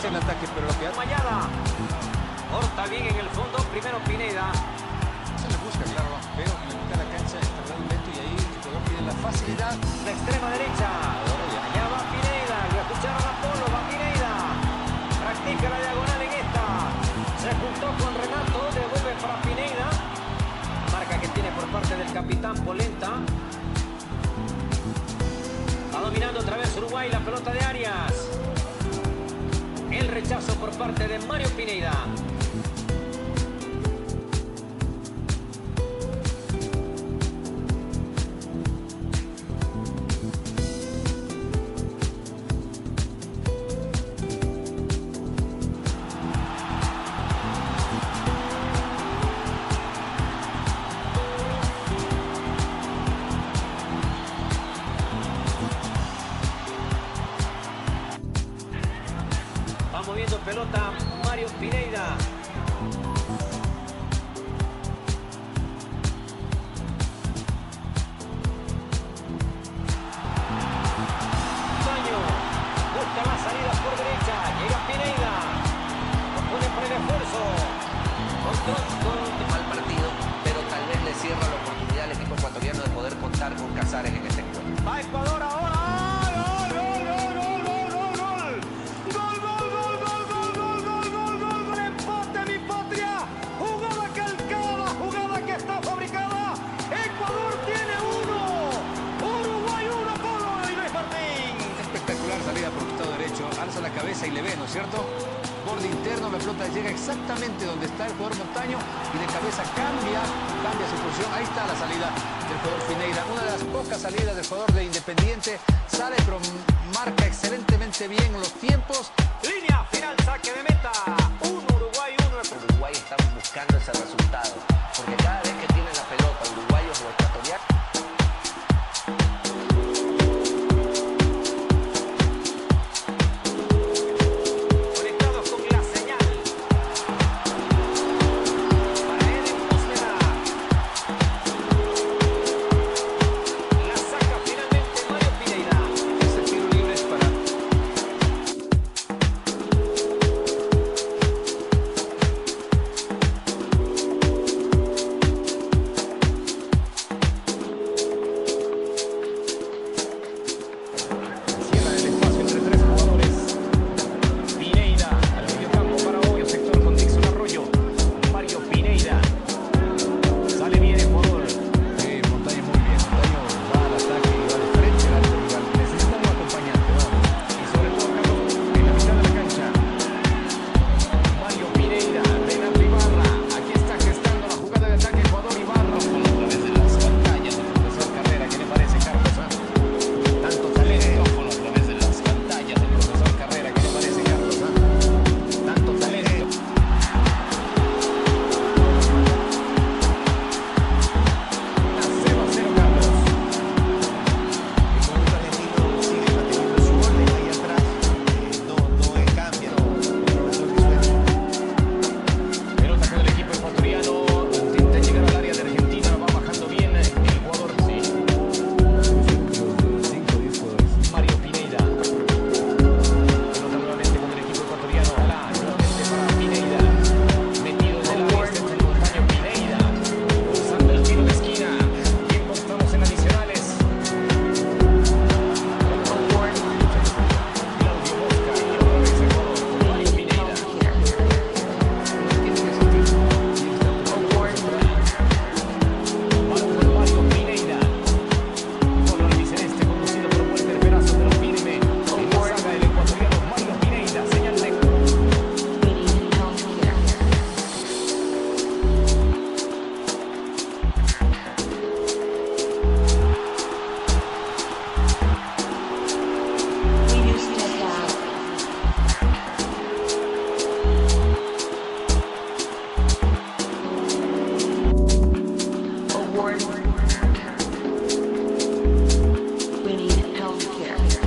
hacer el ataque, pero lo que hace... Mayada. Corta bien en el fondo. Primero Pineda. Se le busca, claro, pero en la mitad de la cancha está un lento y ahí el jugador tiene la facilidad. La extrema derecha. Allá va Pineda. Lo escucharon a Polo. Va Pineda. Practica la diagonal en esta. Se juntó con Renato. Devuelve para Pineda. Marca que tiene por parte del capitán Polenta. Va dominando otra vez Uruguay la pelota de Arias. El rechazo por parte de Mario Pineda. Moviendo pelota Mario Pineda. Daño. Busca la salida por derecha. Llega Pineda. Lo pone por el esfuerzo. Control. Mal partido, pero tal vez le cierra la oportunidad al equipo ecuatoriano de poder contar con Casares en este encuentro. Va Ecuador ahora. Alza la cabeza y le ve, ¿no es cierto? Borde interno, la pelota llega exactamente donde está el jugador Montaño y de cabeza cambia su posición. Ahí está la salida del jugador Pineda. Una de las pocas salidas del jugador de Independiente. Sale, pero marca excelentemente bien los tiempos. Línea final, saque de meta. 1 Uruguay, 1 Uruguay están buscando ese resultado, porque cada vez que tienen la pelota, uruguayos o ecuatorianos,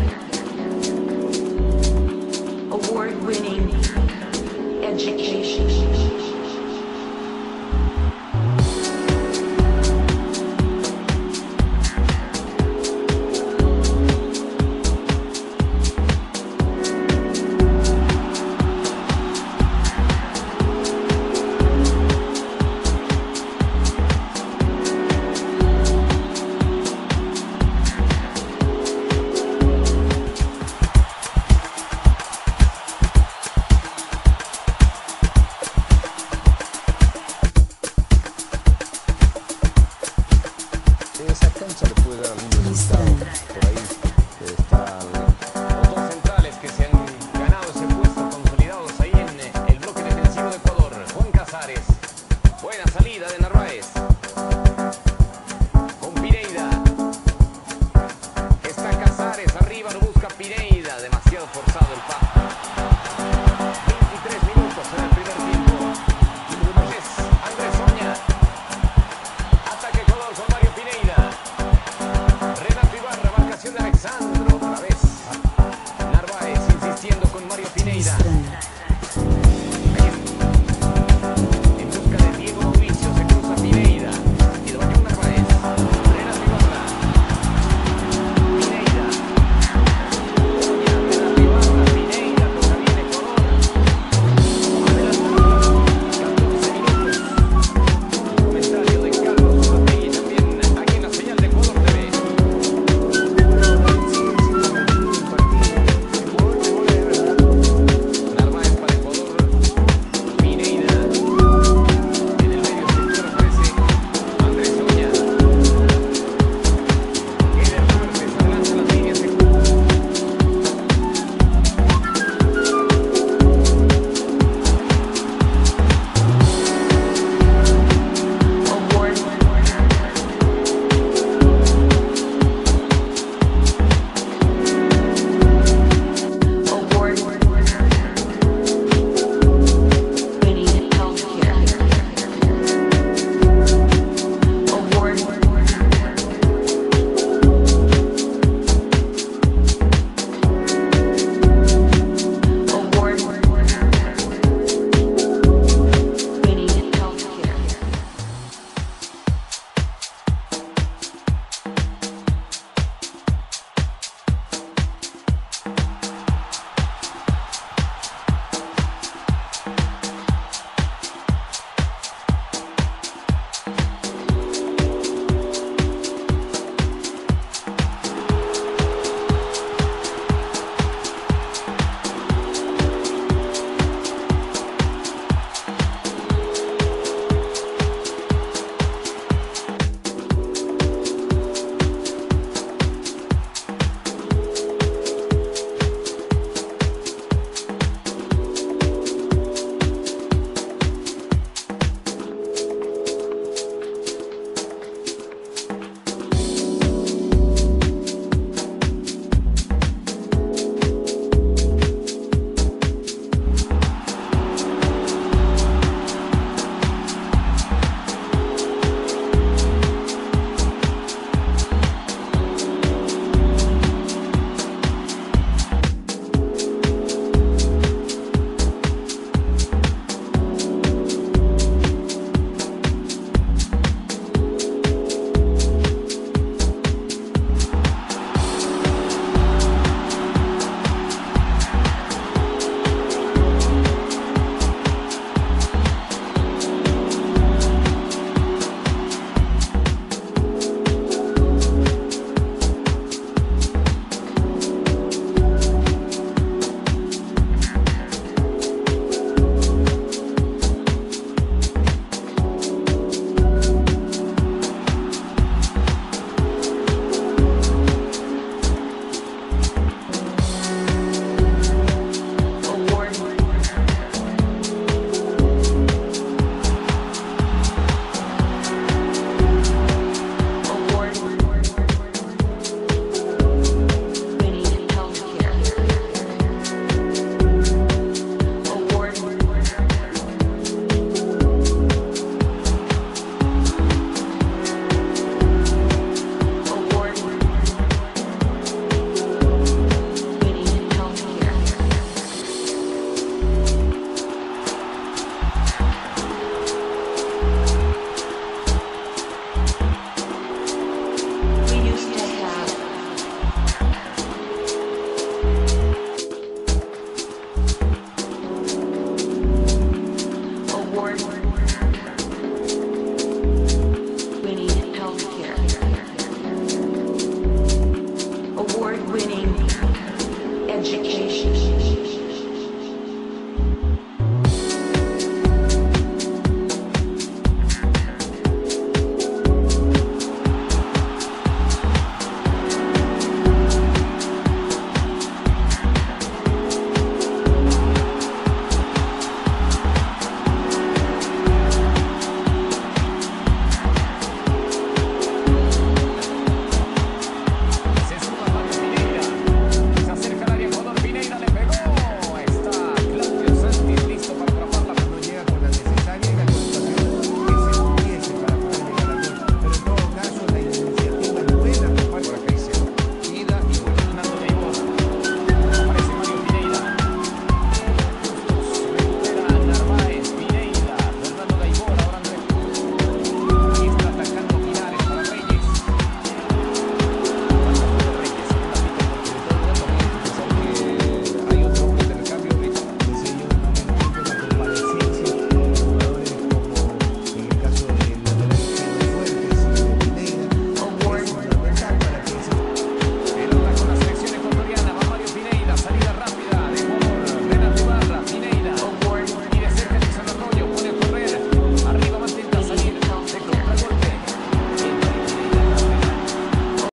award-winning education.